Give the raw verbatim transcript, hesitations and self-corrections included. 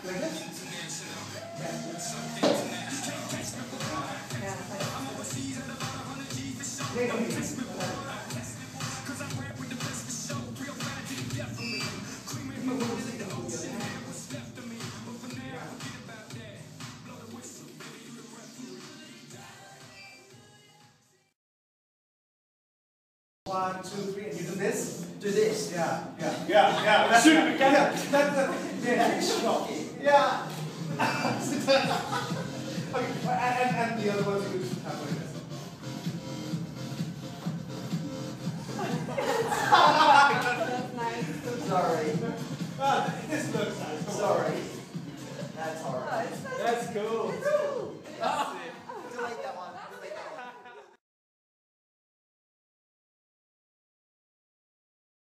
Like this? One, two, three, and you do this? Do this, yeah, yeah. Yeah, yeah, that's right. Yeah, that's the yeah, shock. Yeah. Okay, and, and the other ones you just have like this. That's nice. Sorry. Oh, this looks nice. Sorry. That's hard. Oh, it's nice. That's cool. It's cool.